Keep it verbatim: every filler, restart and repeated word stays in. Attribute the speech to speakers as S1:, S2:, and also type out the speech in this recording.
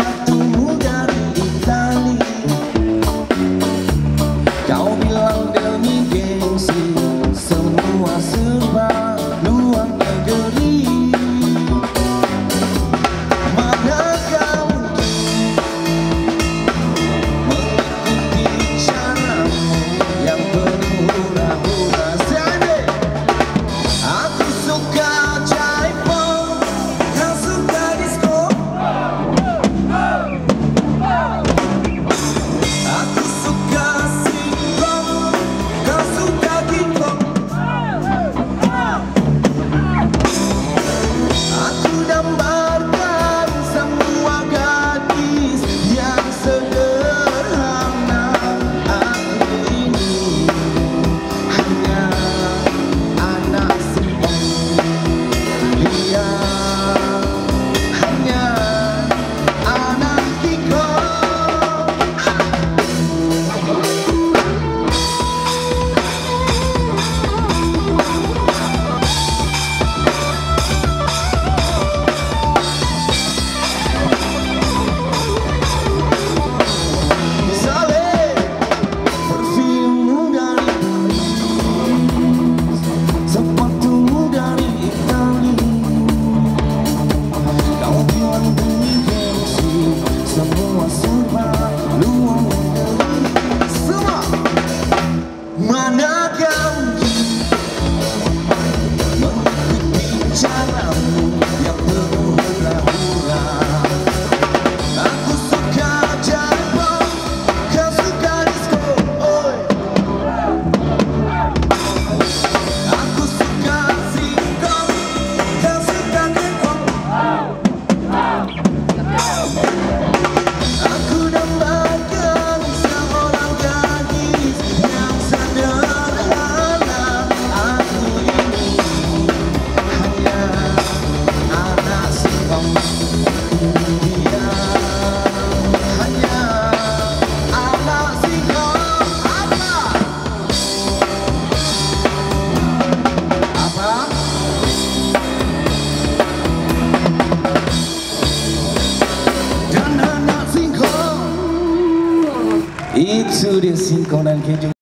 S1: sepatumu dari Itali. Kau bilang demi gengsi semua serba luar negeri. Mana kau mengikuti caramu yang penuh hura-hura. Aku suka jaipong, kau suka disco. Aku suka singkong, kau suka kingkong. Aku dambarkan semua gadis yang sederhana. Aku ini hanya anak singkong. Dia hanya anak kingkong. Semua serba luar negeri. Semua. Mana kau mengikuti caramu yang penuh hura-hura. Aku suka jaipong, kau suka disco. Oi. Aku suka singkong, kau suka kingkong. Aku dambakan seorang gadis yang sederhana. Aku ini hanya anak singkong. Dia hanya anak singkong. Apa? Apa? Dan anak singkong itu dia singkong dan keju.